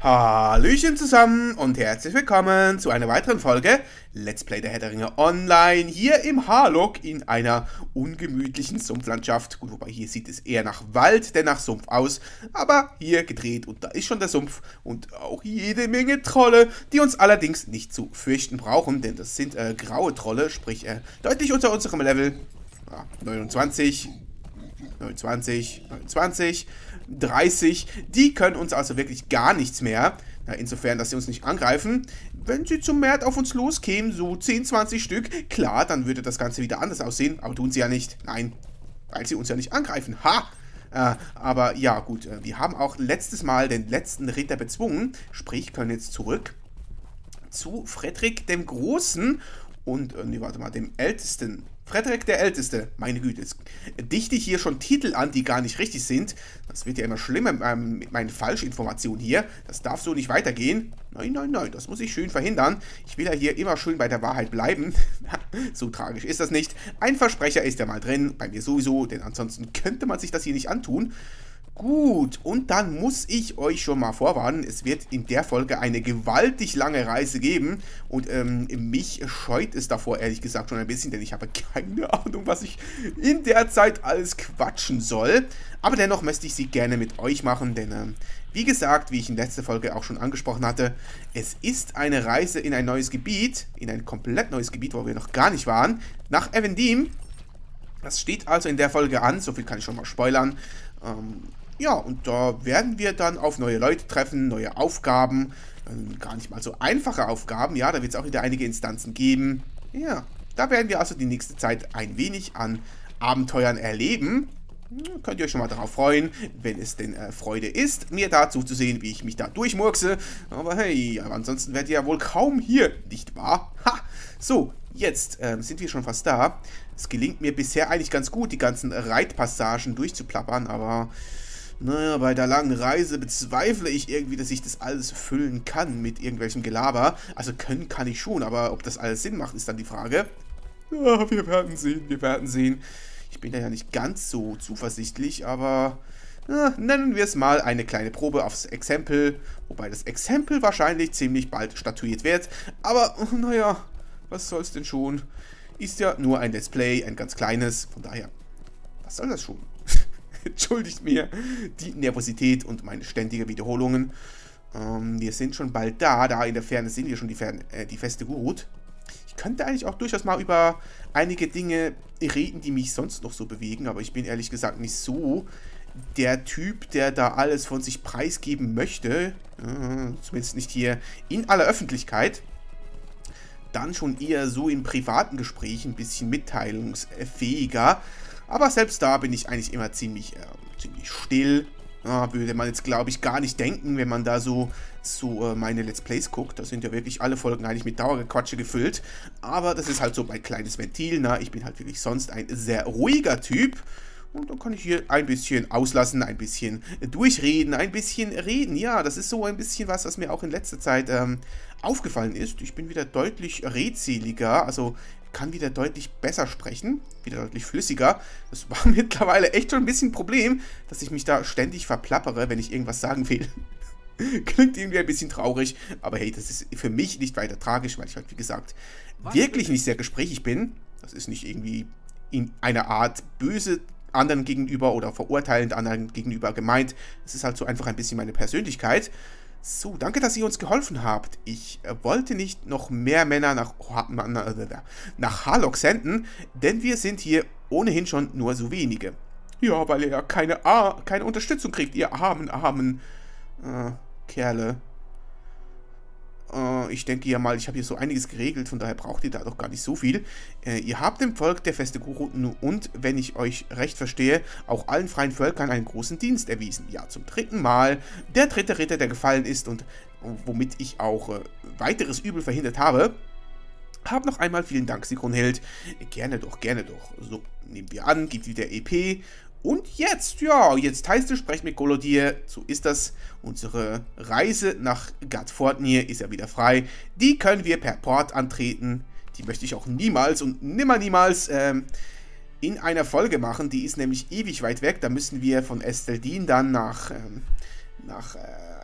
Hallöchen zusammen und herzlich willkommen zu einer weiteren Folge Let's Play der Herr der Ringe Online hier im Harlock in einer ungemütlichen Sumpflandschaft. Gut, wobei hier sieht es eher nach Wald denn nach Sumpf aus, aber hier gedreht und da ist schon der Sumpf und auch jede Menge Trolle, die uns allerdings nicht zu fürchten brauchen, denn das sind graue Trolle, sprich deutlich unter unserem Level. 29, 30, die können uns also wirklich gar nichts mehr. Na, insofern, dass sie uns nicht angreifen. Wenn sie zum März auf uns loskämen, so 10, 20 Stück, klar, dann würde das Ganze wieder anders aussehen. Aber tun sie ja nicht. Nein, weil sie uns ja nicht angreifen. Ha! Aber ja, gut, wir haben auch letztes Mal den letzten Ritter bezwungen. Sprich, können jetzt zurück zu Frederik dem Großen und, nee, warte mal, dem Ältesten. Frederik der Älteste, meine Güte, jetzt dichte ich hier schon Titel an, die gar nicht richtig sind. Das wird ja immer schlimmer mit meinen Falschinformationen hier. Das darf so nicht weitergehen. Nein, nein, nein, das muss ich schön verhindern. Ich will ja hier immer schön bei der Wahrheit bleiben. So tragisch ist das nicht. Ein Versprecher ist ja mal drin, bei mir sowieso, denn ansonsten könnte man sich das hier nicht antun. Gut, und dann muss ich euch schon mal vorwarnen, es wird in der Folge eine gewaltig lange Reise geben und mich scheut es davor ehrlich gesagt schon ein bisschen, denn ich habe keine Ahnung, was ich in der Zeit alles quatschen soll. Aber dennoch möchte ich sie gerne mit euch machen, denn wie gesagt, wie ich in letzter Folge auch schon angesprochen hatte, es ist eine Reise in ein neues Gebiet, in ein komplett neues Gebiet, wo wir noch gar nicht waren, nach Evendim. Das steht also in der Folge an, so viel kann ich schon mal spoilern. Ja, und da werden wir dann auf neue Leute treffen, neue Aufgaben, gar nicht mal so einfache Aufgaben, ja, da wird es auch wieder einige Instanzen geben. Ja, da werden wir also die nächste Zeit ein wenig an Abenteuern erleben. Könnt ihr euch schon mal darauf freuen, wenn es denn Freude ist, mir da zuzusehen, wie ich mich da durchmurkse. Aber hey, aber ansonsten werdet ihr ja wohl kaum hier, nicht wahr? Ha! So, jetzt sind wir schon fast da. Es gelingt mir bisher eigentlich ganz gut, die ganzen Reitpassagen durchzuplappern, aber naja, bei der langen Reise bezweifle ich irgendwie, dass ich das alles füllen kann mit irgendwelchem Gelaber. Also können kann ich schon, aber ob das alles Sinn macht, ist dann die Frage. Ja, wir werden sehen, wir werden sehen. Ich bin da ja nicht ganz so zuversichtlich, aber nennen wir es mal eine kleine Probe aufs Exempel. Wobei das Exempel wahrscheinlich ziemlich bald statuiert wird. Aber naja, was soll's denn schon? Ist ja nur ein Let's Play, ein ganz kleines. Von daher, was soll das schon? Entschuldigt mir die Nervosität und meine ständigen Wiederholungen. Wir sind schon bald da. Da in der Ferne sehen wir schon die Feste Gurut. Ich könnte eigentlich auch durchaus mal über einige Dinge reden, die mich sonst noch so bewegen. Aber ich bin ehrlich gesagt nicht so der Typ, der da alles von sich preisgeben möchte. Zumindest nicht hier in aller Öffentlichkeit. Dann schon eher so in privaten Gesprächen ein bisschen mitteilungsfähiger. Aber selbst da bin ich eigentlich immer ziemlich still. Würde man jetzt, glaube ich, gar nicht denken, wenn man da so meine Let's Plays guckt. Da sind ja wirklich alle Folgen eigentlich mit Dauergequatsche gefüllt. Aber das ist halt so mein kleines Ventil. Na, ich bin halt wirklich sonst ein sehr ruhiger Typ. Und dann kann ich hier ein bisschen auslassen, ein bisschen durchreden, ein bisschen reden. Ja, das ist so ein bisschen was mir auch in letzter Zeit aufgefallen ist. Ich bin wieder deutlich redseliger, also kann wieder deutlich besser sprechen, wieder deutlich flüssiger. Das war mittlerweile echt schon ein bisschen ein Problem, dass ich mich da ständig verplappere, wenn ich irgendwas sagen will. Klingt irgendwie ein bisschen traurig, aber hey, das ist für mich nicht weiter tragisch, weil ich halt, wie gesagt, wirklich nicht sehr gesprächig bin. Das ist nicht irgendwie in einer Art böse anderen gegenüber oder verurteilend anderen gegenüber gemeint. Es ist halt so einfach ein bisschen meine Persönlichkeit. So, danke, dass ihr uns geholfen habt. Ich wollte nicht noch mehr Männer nach Harlock senden, denn wir sind hier ohnehin schon nur so wenige. Ja, weil ihr ja keine Unterstützung kriegt, ihr armen Kerle. Ich denke ja mal, ich habe hier so einiges geregelt, von daher braucht ihr da doch gar nicht so viel. Ihr habt dem Volk der Feste Gurut und, wenn ich euch recht verstehe, auch allen freien Völkern einen großen Dienst erwiesen. Ja, zum 3. Mal. Der 3. Ritter, der gefallen ist und womit ich auch weiteres Übel verhindert habe. Hab noch einmal vielen Dank, Sigrunhild. Gerne doch, gerne doch. So, nehmen wir an, gibt wieder EP. Und jetzt, ja, jetzt heißt es, sprecht mit Golodir, so ist das. Unsere Reise nach Gadfordnir ist ja wieder frei. Die können wir per Port antreten. Die möchte ich auch niemals und nimmer niemals in einer Folge machen. Die ist nämlich ewig weit weg. Da müssen wir von Esteldin dann nach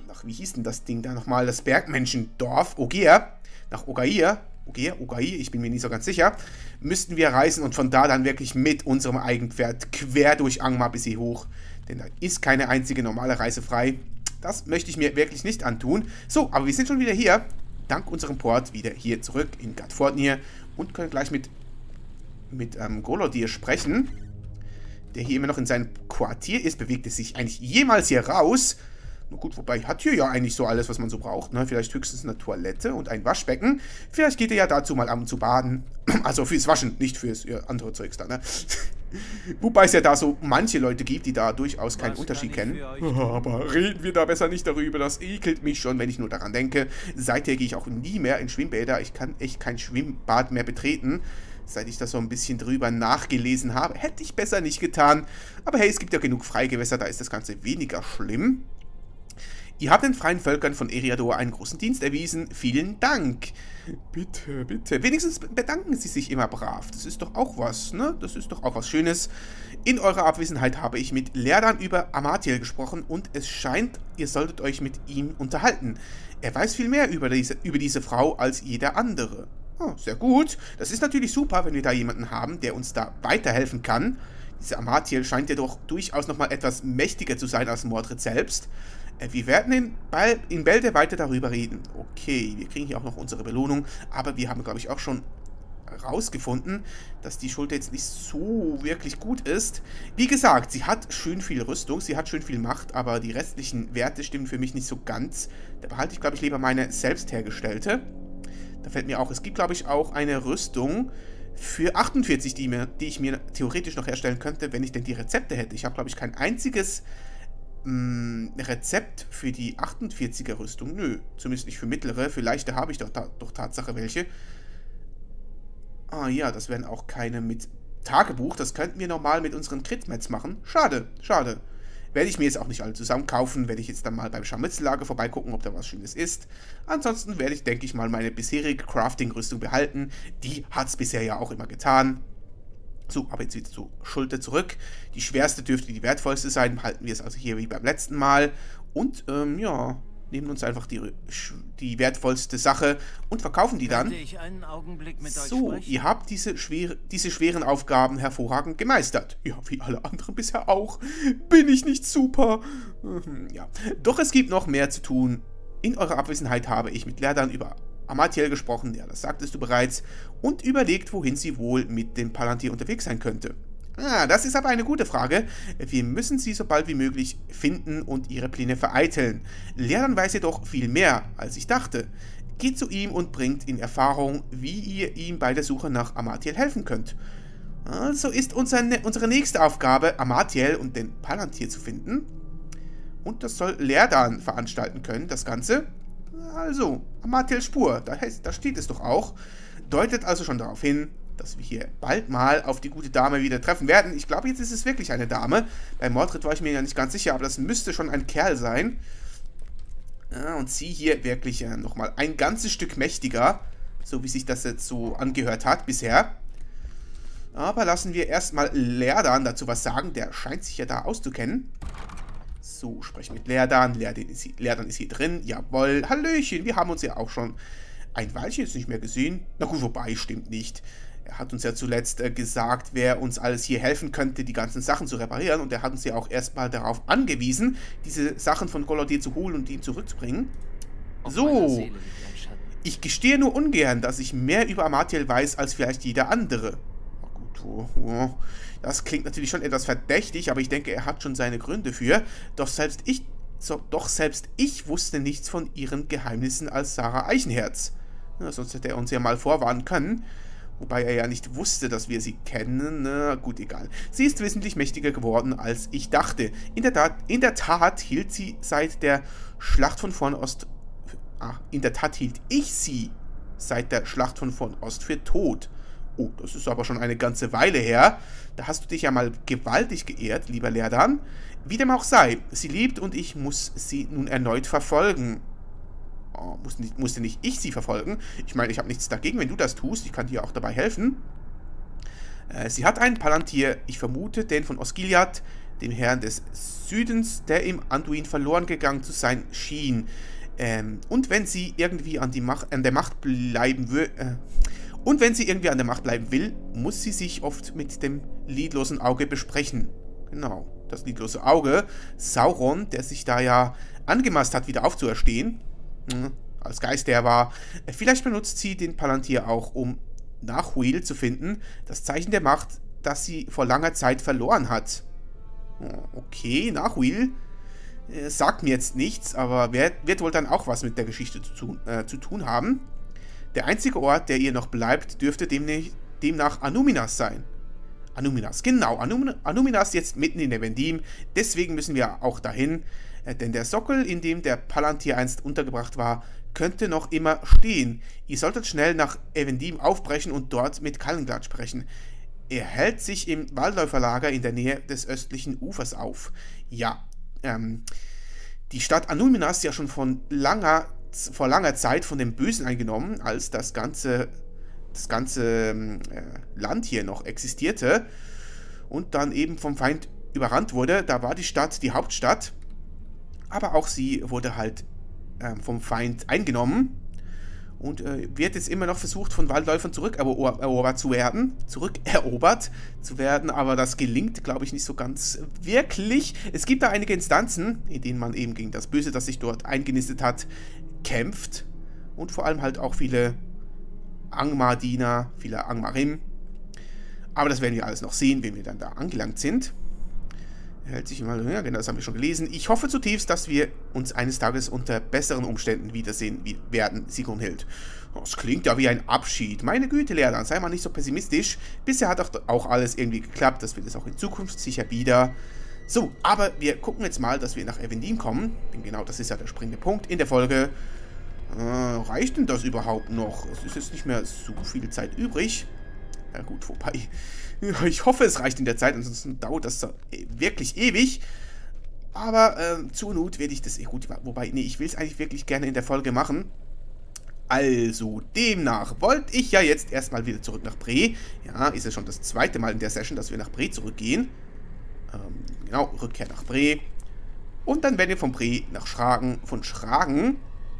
wie hieß denn das Ding da nochmal? Das Bergmenschendorf, Ogier, nach Ogair, Ogair, ich bin mir nicht so ganz sicher, müssten wir reisen und von da dann wirklich mit unserem Eigenpferd quer durch Angmar bis hier hoch. Denn da ist keine einzige normale Reise frei. Das möchte ich mir wirklich nicht antun. So, aber wir sind schon wieder hier, dank unserem Port, wieder hier zurück in Gadfordnir und können gleich mit Goloddir sprechen, der hier immer noch in seinem Quartier ist. Bewegt es sich eigentlich jemals hier raus? Na gut, wobei, hat hier ja eigentlich so alles, was man so braucht, ne? Vielleicht höchstens eine Toilette und ein Waschbecken. Vielleicht geht er ja dazu mal ab und zu baden. Also fürs Waschen, nicht fürs andere Zeugs da, ne? Wobei es ja da so manche Leute gibt, die da durchaus keinen Unterschied kennen. Aber reden wir da besser nicht darüber, das ekelt mich schon, wenn ich nur daran denke. Seither gehe ich auch nie mehr in Schwimmbäder. Ich kann echt kein Schwimmbad mehr betreten. Seit ich das so ein bisschen drüber nachgelesen habe, hätte ich besser nicht getan. Aber hey, es gibt ja genug Freigewässer, da ist das Ganze weniger schlimm. Ihr habt den freien Völkern von Eriador einen großen Dienst erwiesen. Vielen Dank. Bitte, bitte. Wenigstens bedanken Sie sich immer brav. Das ist doch auch was, ne? Das ist doch auch was Schönes. In eurer Abwesenheit habe ich mit Lerdan über Amathiel gesprochen und es scheint, ihr solltet euch mit ihm unterhalten. Er weiß viel mehr über diese Frau als jeder andere. Oh, sehr gut. Das ist natürlich super, wenn wir da jemanden haben, der uns da weiterhelfen kann. Diese Amathiel scheint ja doch durchaus nochmal etwas mächtiger zu sein als Mordred selbst. Wir werden in Bälde weiter darüber reden. Okay, wir kriegen hier auch noch unsere Belohnung, aber wir haben, glaube ich, auch schon rausgefunden, dass die Schulter jetzt nicht so wirklich gut ist. Wie gesagt, sie hat schön viel Rüstung, sie hat schön viel Macht, aber die restlichen Werte stimmen für mich nicht so ganz. Da behalte ich, glaube ich, lieber meine selbst hergestellte. Da fällt mir auch, es gibt, glaube ich, auch eine Rüstung für 48, die ich mir theoretisch noch herstellen könnte, wenn ich denn die Rezepte hätte. Ich habe, glaube ich, kein einziges Rezept für die 48er Rüstung. Nö, zumindest nicht für mittlere. Für leichte habe ich doch Tatsache welche. Ah ja, das wären auch keine mit Tagebuch. Das könnten wir normal mit unseren Crit-Mets machen. Schade, schade. Werde ich mir jetzt auch nicht alle zusammen kaufen. Werde ich jetzt dann mal beim Scharmützellager vorbeigucken, ob da was Schönes ist. Ansonsten werde ich, denke ich mal, meine bisherige Crafting-Rüstung behalten. Die hat es bisher ja auch immer getan. So, aber jetzt wieder zur Schulter zurück. Die schwerste dürfte die wertvollste sein. Halten wir es also hier wie beim letzten Mal. Und, ja, nehmen uns einfach die wertvollste Sache und verkaufen die dann. So, ihr habt diese schweren Aufgaben hervorragend gemeistert. Ja, wie alle anderen bisher auch. Bin ich nicht super? Ja, doch es gibt noch mehr zu tun. In eurer Abwesenheit habe ich mit Lerdan über Amathiel gesprochen, ja, das sagtest du bereits, und überlegt, wohin sie wohl mit dem Palantir unterwegs sein könnte. Ah, das ist aber eine gute Frage. Wir müssen sie so bald wie möglich finden und ihre Pläne vereiteln. Lerdan weiß jedoch viel mehr, als ich dachte. Geht zu ihm und bringt in Erfahrung, wie ihr ihm bei der Suche nach Amathiel helfen könnt. Also ist unsere nächste Aufgabe, Amathiel und den Palantir zu finden. Und das soll Lerdan veranstalten können, das Ganze. Also, Amathiels Spur, da steht es doch auch. Deutet also schon darauf hin, dass wir hier bald mal auf die gute Dame wieder treffen werden. Ich glaube, jetzt ist es wirklich eine Dame. Bei Mordred war ich mir ja nicht ganz sicher, aber das müsste schon ein Kerl sein. Ja, und sie hier wirklich nochmal ein ganzes Stück mächtiger, so wie sich das jetzt so angehört hat bisher. Aber lassen wir erstmal Lerdan dazu was sagen, der scheint sich ja da auszukennen. So, sprechen mit Lerdan. Lerdan ist hier drin. Jawohl. Hallöchen, wir haben uns ja auch schon ein Weilchen jetzt nicht mehr gesehen. Na gut, wobei, stimmt nicht. Er hat uns ja zuletzt gesagt, wer uns alles hier helfen könnte, die ganzen Sachen zu reparieren. Und er hat uns ja auch erstmal darauf angewiesen, diese Sachen von Goloddir zu holen und ihn zurückzubringen. So, ich gestehe nur ungern, dass ich mehr über Amathiel weiß als vielleicht jeder andere. Das klingt natürlich schon etwas verdächtig, aber ich denke, er hat schon seine Gründe für. Doch selbst ich wusste nichts von ihren Geheimnissen als Sarah Eichenherz. Ja, sonst hätte er uns ja mal vorwarnen können. Wobei er ja nicht wusste, dass wir sie kennen. Na gut, egal. Sie ist wesentlich mächtiger geworden, als ich dachte. In der Tat hielt sie seit der Schlacht von Fornost... in der Tat hielt ich sie seit der Schlacht von Fornost für tot. Oh, das ist aber schon eine ganze Weile her. Da hast du dich ja mal gewaltig geehrt, lieber Lerdan. Wie dem auch sei, sie lebt und ich muss sie nun erneut verfolgen. Oh, musste nicht ich sie verfolgen? Ich meine, ich habe nichts dagegen, wenn du das tust. Ich kann dir auch dabei helfen. Sie hat einen Palantir, ich vermute den von Osgiliath, dem Herrn des Südens, der im Anduin verloren gegangen zu sein schien. Und wenn sie irgendwie an der Macht bleiben will, muss sie sich oft mit dem lidlosen Auge besprechen. Genau, das lidlose Auge. Sauron, der sich da ja angemaßt hat, wieder aufzuerstehen. Als Geist, der war. Vielleicht benutzt sie den Palantir auch, um Nachhuil zu finden. Das Zeichen der Macht, das sie vor langer Zeit verloren hat. Okay, Nachhuil. Sagt mir jetzt nichts, aber wird wohl dann auch was mit der Geschichte zu tun haben. Der einzige Ort, der ihr noch bleibt, dürfte demnach Annúminas sein. Annúminas, genau. Annúminas jetzt mitten in Evendim. Deswegen müssen wir auch dahin. Denn der Sockel, in dem der Palantir einst untergebracht war, könnte noch immer stehen. Ihr solltet schnell nach Evendim aufbrechen und dort mit Callenglad sprechen. Er hält sich im Waldläuferlager in der Nähe des östlichen Ufers auf. Ja, die Stadt Annúminas ist ja schon vor langer Zeit von dem Bösen eingenommen, als das ganze Land hier noch existierte und dann eben vom Feind überrannt wurde. Da war die Stadt die Hauptstadt, aber auch sie wurde halt vom Feind eingenommen und wird jetzt immer noch versucht, von Waldläufern zurückerobert zu werden, aber das gelingt, glaube ich, nicht so ganz wirklich. Es gibt da einige Instanzen, in denen man eben gegen das Böse, das sich dort eingenistet hat, kämpft und vor allem halt auch viele Angmar-Diener, viele Angmarim. Aber das werden wir alles noch sehen, wenn wir dann da angelangt sind. Hält sich immer, ja, genau, das haben wir schon gelesen. Ich hoffe zutiefst, dass wir uns eines Tages unter besseren Umständen wiedersehen werden, Sigrunhild. Das klingt ja wie ein Abschied. Meine Güte, Lehrdan, sei mal nicht so pessimistisch. Bisher hat auch alles irgendwie geklappt. Das wird es auch in Zukunft sicher wieder. So, aber wir gucken jetzt mal, dass wir nach Evendim kommen. Denn genau das ist ja der springende Punkt in der Folge. Reicht denn das überhaupt noch? Es ist jetzt nicht mehr so viel Zeit übrig. Ja gut, wobei, ich hoffe, es reicht in der Zeit, ansonsten dauert das wirklich ewig. Aber zur Not werde ich das, gut, wobei, nee, ich will es eigentlich wirklich gerne in der Folge machen. Also, demnach wollte ich ja jetzt erstmal wieder zurück nach Bree. Ja, ist ja schon das zweite Mal in der Session, dass wir nach Bree zurückgehen. Genau, Rückkehr nach Bree. Und dann werden wir von Bree nach Schragen, von Schragen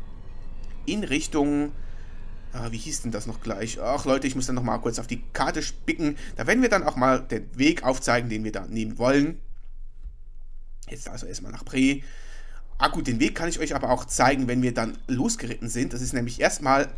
in Richtung... wie hieß denn das noch gleich? Ach Leute, ich muss dann nochmal kurz auf die Karte spicken. Da werden wir dann auch mal den Weg aufzeigen, den wir da nehmen wollen. Jetzt also erstmal nach Bree. Gut, den Weg kann ich euch aber auch zeigen, wenn wir dann losgeritten sind. Das ist nämlich erstmal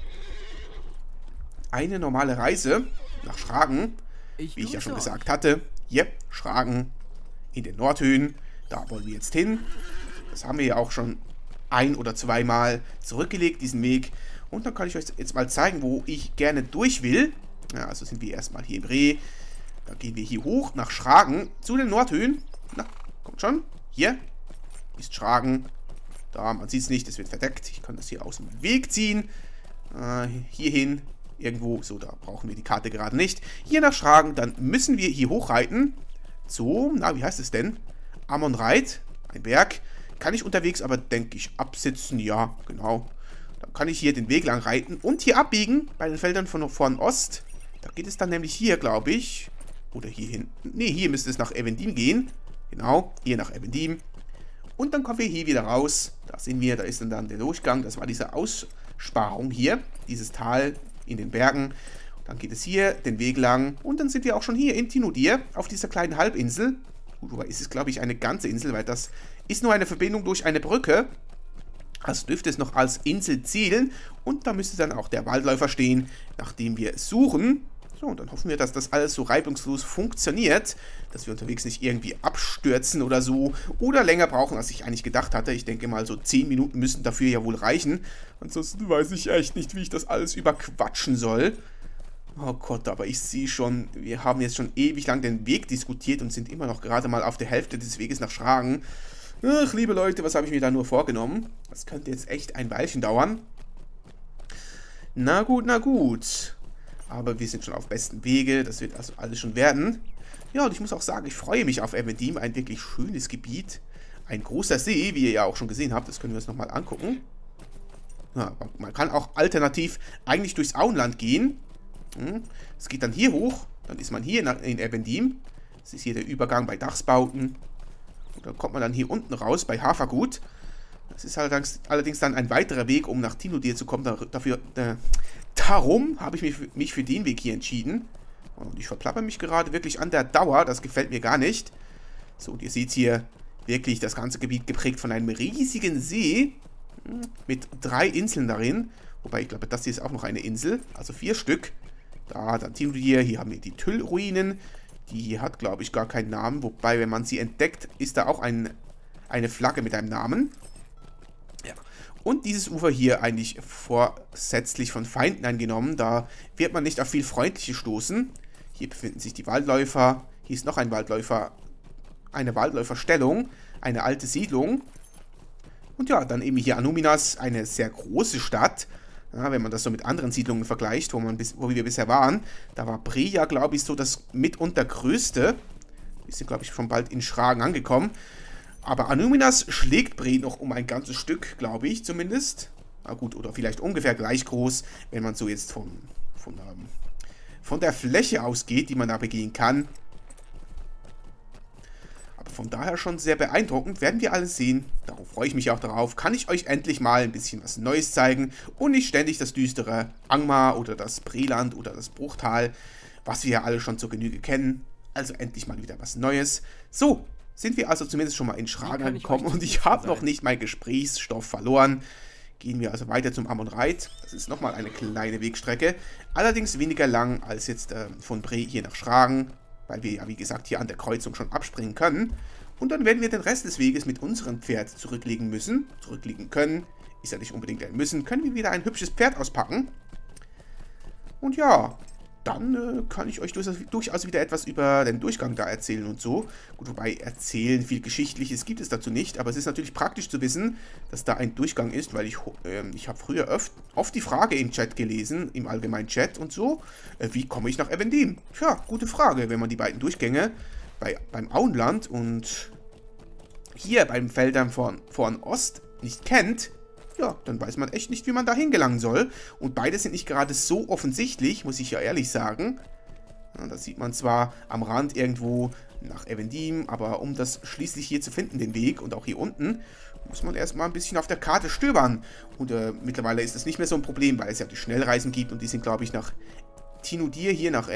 eine normale Reise nach Schragen. Wie ich ja schon gesagt hatte. Hier, Schragen in den Nordhöhen. Da wollen wir jetzt hin. Das haben wir ja auch schon ein- oder zweimal zurückgelegt, diesen Weg. Und dann kann ich euch jetzt mal zeigen, wo ich gerne durch will. Ja, also sind wir erstmal hier in Bree. Dann gehen wir hier hoch nach Schragen zu den Nordhöhen. Na, kommt schon. Hier ist Schragen. Da, man sieht es nicht, es wird verdeckt. Ich kann das hier aus dem Weg ziehen. Hierhin irgendwo. So, da brauchen wir die Karte gerade nicht. Hier nach Schragen, dann müssen wir hier hochreiten. Zum, na, wie heißt es denn? Amon-Reit, ein Berg. Kann ich unterwegs aber, denke ich, absitzen. Ja, genau. Dann kann ich hier den Weg lang reiten und hier abbiegen bei den Feldern von Ost. Da geht es dann nämlich hier, glaube ich. Oder hier hin. Ne, hier müsste es nach Evendim gehen. Genau, hier nach Evendim. Und dann kommen wir hier wieder raus. Da sind wir, da ist dann der Durchgang. Das war diese Aussparung hier. Dieses Tal in den Bergen. Dann geht es hier den Weg lang. Und dann sind wir auch schon hier in Tinudir auf dieser kleinen Halbinsel. Gut, wobei ist es, glaube ich, eine ganze Insel, weil das ist nur eine Verbindung durch eine Brücke. Also dürfte es noch als Insel zählen. Und da müsste dann auch der Waldläufer stehen, nachdem wir suchen. So, und dann hoffen wir, dass das alles so reibungslos funktioniert. Dass wir unterwegs nicht irgendwie abstürzen oder so. Oder länger brauchen, als ich eigentlich gedacht hatte. Ich denke mal, so 10 Minuten müssen dafür ja wohl reichen. Ansonsten weiß ich echt nicht, wie ich das alles überquatschen soll. Oh Gott, aber ich sehe schon, wir haben jetzt schon ewig lang den Weg diskutiert und sind immer noch gerade mal auf der Hälfte des Weges nach Schragen. Ach, liebe Leute, was habe ich mir da nur vorgenommen? Das könnte jetzt echt ein Weilchen dauern. Na gut, na gut. Aber wir sind schon auf besten Wege, das wird also alles schon werden. Ja, und ich muss auch sagen, ich freue mich auf Evendim, ein wirklich schönes Gebiet. Ein großer See, wie ihr ja auch schon gesehen habt, das können wir uns nochmal angucken. Ja, man kann auch alternativ eigentlich durchs Auenland gehen. Es geht dann hier hoch, dann ist man hier in Evendim. Das ist hier der Übergang bei Dachsbauten. Da kommt man dann hier unten raus bei Hafergut. Das ist allerdings dann ein weiterer Weg, um nach Tinuddir zu kommen. Darum habe ich mich für den Weg hier entschieden. Und ich verplapper mich gerade wirklich an der Dauer. Das gefällt mir gar nicht. So, und ihr seht hier wirklich das ganze Gebiet geprägt von einem riesigen See. Mit 3 Inseln darin. Wobei, ich glaube, das hier ist auch noch eine Insel. Also 4 Stück. Da, dann Tinuddir. Hier haben wir die Tüll-Ruinen. Die hat, glaube ich, gar keinen Namen. Wobei, wenn man sie entdeckt, ist da auch eine Flagge mit einem Namen. Ja. Und dieses Ufer hier eigentlich vorsätzlich von Feinden eingenommen. Da wird man nicht auf viel Freundliche stoßen. Hier befinden sich die Waldläufer. Hier ist noch ein Waldläufer. Eine Waldläuferstellung. Eine alte Siedlung. Und ja, dann eben hier Anuminas. Eine sehr große Stadt. Ja, wenn man das so mit anderen Siedlungen vergleicht, wo wir bisher waren. Da war Bria, glaube ich, so das mitunter größte. Wir sind, glaube ich, schon bald in Schragen angekommen. Aber Anuminas schlägt Bre noch um ein ganzes Stück, glaube ich zumindest. Na gut, oder vielleicht ungefähr gleich groß, wenn man so jetzt von der Fläche ausgeht, die man da begehen kann. Aber von daher schon sehr beeindruckend, werden wir alles sehen. Darauf freue ich mich auch darauf. Kann ich euch endlich mal ein bisschen was Neues zeigen und nicht ständig das düstere Angmar oder das Breland oder das Bruchtal, was wir ja alle schon zur Genüge kennen. Also endlich mal wieder was Neues. So, sind wir also zumindest schon mal in Schragen angekommen und ich habe noch nicht meinen Gesprächsstoff verloren. Gehen wir also weiter zum Amon-Reit. Das ist nochmal eine kleine Wegstrecke. Allerdings weniger lang als jetzt von Bre hier nach Schragen, weil wir ja wie gesagt hier an der Kreuzung schon abspringen können. Und dann werden wir den Rest des Weges mit unserem Pferd zurücklegen können. Ist ja nicht unbedingt ein Müssen. Können wir wieder ein hübsches Pferd auspacken. Und ja, dann kann ich euch durchaus wieder etwas über den Durchgang da erzählen und so. Gut, wobei erzählen, viel Geschichtliches gibt es dazu nicht, aber es ist natürlich praktisch zu wissen, dass da ein Durchgang ist, weil ich habe früher oft die Frage im Chat gelesen, im allgemeinen Chat und so, wie komme ich nach Evendim? Tja, gute Frage, wenn man die beiden Durchgänge beim Auenland und hier beim Feldern von Ost nicht kennt, ja, dann weiß man echt nicht, wie man da hingelangen soll. Und beide sind nicht gerade so offensichtlich, muss ich ja ehrlich sagen. Ja, das sieht man zwar am Rand irgendwo nach Evendim, aber um das schließlich hier zu finden, den Weg, und auch hier unten, muss man erstmal ein bisschen auf der Karte stöbern. Und mittlerweile ist das nicht mehr so ein Problem, weil es ja die Schnellreisen gibt und die sind, glaube ich, nach Tinuddir hier, nach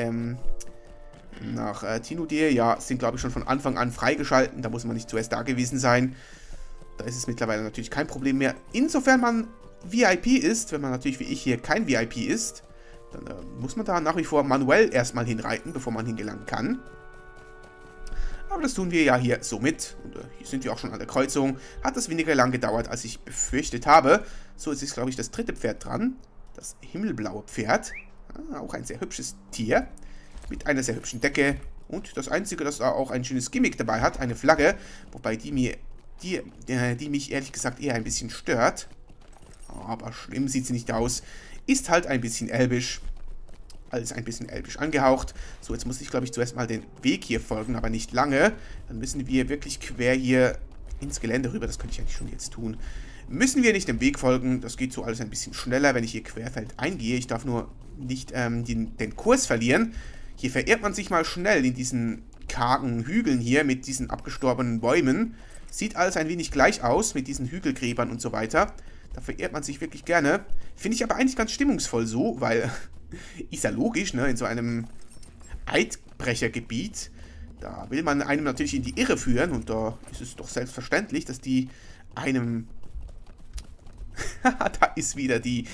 Tinuddir, ja, sind, glaube ich, schon von Anfang an freigeschalten. Da muss man nicht zuerst da gewesen sein. Da ist es mittlerweile natürlich kein Problem mehr. Insofern man VIP ist, wenn man natürlich wie ich hier kein VIP ist, dann muss man da nach wie vor manuell erstmal hinreiten, bevor man hingelangen kann. Aber das tun wir ja hier somit. Und hier sind wir auch schon an der Kreuzung. Hat das weniger lang gedauert, als ich befürchtet habe. So, jetzt ist, glaube ich, das dritte Pferd dran. Das himmelblaue Pferd. Auch ein sehr hübsches Tier. Mit einer sehr hübschen Decke. Und das Einzige, das da auch ein schönes Gimmick dabei hat, eine Flagge. Wobei die mich ehrlich gesagt eher ein bisschen stört. Aber schlimm sieht sie nicht aus. Ist halt ein bisschen elbisch. Alles ein bisschen elbisch angehaucht. So, jetzt muss ich, glaube ich, zuerst mal den Weg hier folgen, aber nicht lange. Dann müssen wir wirklich quer hier ins Gelände rüber. Das könnte ich eigentlich schon jetzt tun. Müssen wir nicht dem Weg folgen. Das geht so alles ein bisschen schneller, wenn ich hier querfeld eingehe. Ich darf nur nicht den Kurs verlieren. Hier verirrt man sich mal schnell in diesen kargen Hügeln hier mit diesen abgestorbenen Bäumen. Sieht alles ein wenig gleich aus mit diesen Hügelgräbern und so weiter. Da verirrt man sich wirklich gerne. Finde ich aber eigentlich ganz stimmungsvoll so, weil ist ja logisch, ne, in so einem Eidbrechergebiet, da will man einem natürlich in die Irre führen und da ist es doch selbstverständlich, dass die einem da ist wieder die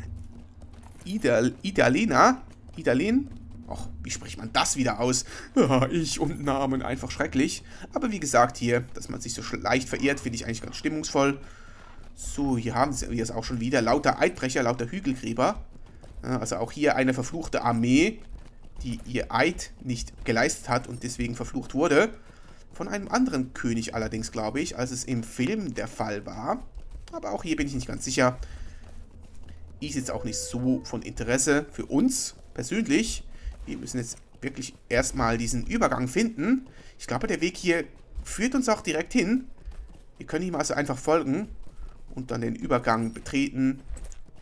Idalena. Och, wie spricht man das wieder aus? Ja, ich und Namen, einfach schrecklich. Aber wie gesagt hier, dass man sich so leicht verirrt, finde ich eigentlich ganz stimmungsvoll. So, hier haben wir es auch schon wieder. Lauter Eidbrecher, lauter Hügelgräber. Ja, also auch hier eine verfluchte Armee, die ihr Eid nicht geleistet hat und deswegen verflucht wurde. Von einem anderen König allerdings, glaube ich, als es im Film der Fall war. Aber auch hier bin ich nicht ganz sicher. Ist jetzt auch nicht so von Interesse für uns persönlich. Wir müssen jetzt wirklich erstmal diesen Übergang finden. Ich glaube, der Weg hier führt uns auch direkt hin. Wir können ihm also einfach folgen und dann den Übergang betreten.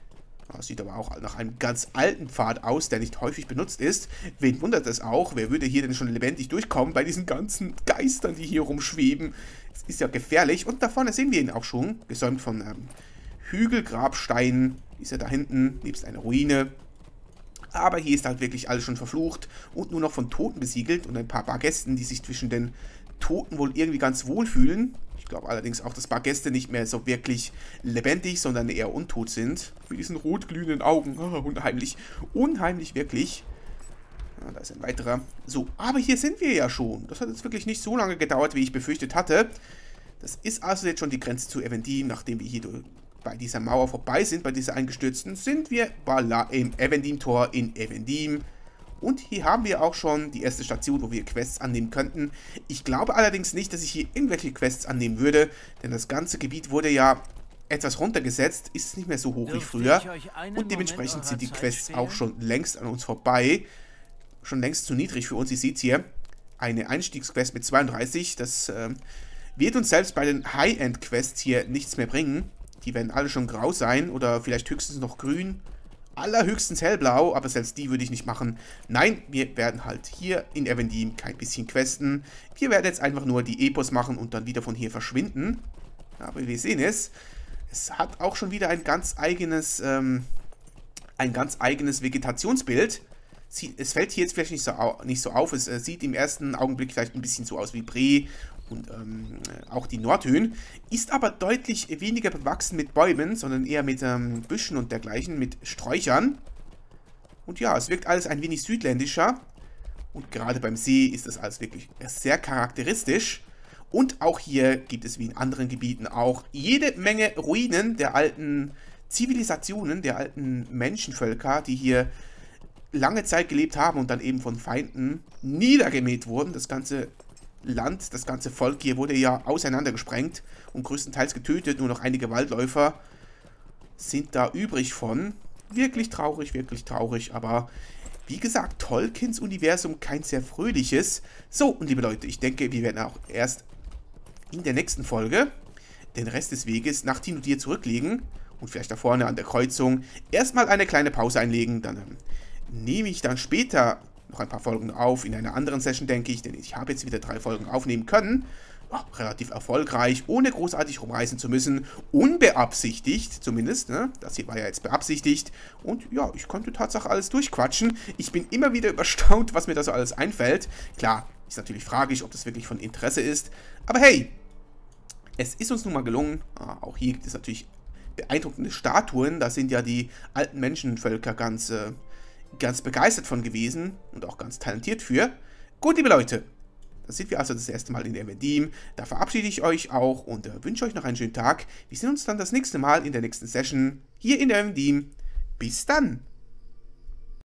Das sieht aber auch nach einem ganz alten Pfad aus, der nicht häufig benutzt ist. Wen wundert es auch? Wer würde hier denn schon lebendig durchkommen bei diesen ganzen Geistern, die hier rumschweben? Es ist ja gefährlich. Und da vorne sehen wir ihn auch schon, gesäumt von Hügelgrabsteinen. Ist er da hinten, nebst einer Ruine. Aber hier ist halt wirklich alles schon verflucht und nur noch von Toten besiegelt und ein paar Gästen, die sich zwischen den Toten wohl irgendwie ganz wohl fühlen. Ich glaube allerdings auch, dass Gäste nicht mehr so wirklich lebendig, sondern eher untot sind. Mit diesen rotglühenden Augen. Oh, unheimlich. Unheimlich wirklich. Ja, da ist ein weiterer. So, aber hier sind wir ja schon. Das hat jetzt wirklich nicht so lange gedauert, wie ich befürchtet hatte. Das ist also jetzt schon die Grenze zu Evendim. Nachdem wir hier bei dieser Mauer vorbei sind, bei dieser eingestürzten, sind wir voilà, im Evendim-Tor in Evendim. Und hier haben wir auch schon die erste Station, wo wir Quests annehmen könnten. Ich glaube allerdings nicht, dass ich hier irgendwelche Quests annehmen würde, denn das ganze Gebiet wurde ja etwas runtergesetzt, ist nicht mehr so hoch wie früher. Und dementsprechend sind die Quests auch schon längst an uns vorbei. Schon längst zu niedrig für uns. Ihr seht hier, eine Einstiegsquest mit 32. Das wird uns selbst bei den High-End-Quests hier nichts mehr bringen. Die werden alle schon grau sein oder vielleicht höchstens noch grün. Allerhöchstens hellblau, aber selbst die würde ich nicht machen. Nein, wir werden halt hier in Evendim kein bisschen questen. Wir werden jetzt einfach nur die Epos machen und dann wieder von hier verschwinden. Aber wir sehen es. Es hat auch schon wieder ein ganz eigenes Vegetationsbild. Es fällt hier jetzt vielleicht nicht so auf. Es sieht im ersten Augenblick vielleicht ein bisschen so aus wie Bre und auch die Nordhöhen. Ist aber deutlich weniger bewachsen mit Bäumen, sondern eher mit Büschen und dergleichen, mit Sträuchern. Und ja, es wirkt alles ein wenig südländischer. Und gerade beim See ist das alles wirklich sehr charakteristisch. Und auch hier gibt es wie in anderen Gebieten auch jede Menge Ruinen der alten Zivilisationen, der alten Menschenvölker, die hier lange Zeit gelebt haben und dann eben von Feinden niedergemäht wurden. Das ganze Land, das ganze Volk hier wurde ja auseinandergesprengt und größtenteils getötet. Nur noch einige Waldläufer sind da übrig von. Wirklich traurig, aber wie gesagt, Tolkiens Universum kein sehr fröhliches. So, und liebe Leute, ich denke, wir werden auch erst in der nächsten Folge den Rest des Weges nach Tinnudir zurücklegen und vielleicht da vorne an der Kreuzung erstmal eine kleine Pause einlegen. Dann nehme ich dann später noch ein paar Folgen auf, in einer anderen Session, denke ich, denn ich habe jetzt wieder 3 Folgen aufnehmen können. Ja, relativ erfolgreich, ohne großartig rumreisen zu müssen, unbeabsichtigt zumindest, ne? Das hier war ja jetzt beabsichtigt und ja, ich konnte Tatsache alles durchquatschen. Ich bin immer wieder überstaunt, was mir da so alles einfällt. Klar, ist natürlich fraglich, ob das wirklich von Interesse ist, aber hey, es ist uns nun mal gelungen. Auch hier gibt es natürlich beeindruckende Statuen, da sind ja die alten Menschenvölker ganz begeistert von gewesen und auch ganz talentiert für. Gut, liebe Leute, da sind wir also das erste Mal in Evendim. Da verabschiede ich euch auch und wünsche euch noch einen schönen Tag. Wir sehen uns dann das nächste Mal in der nächsten Session hier in Evendim. Bis dann!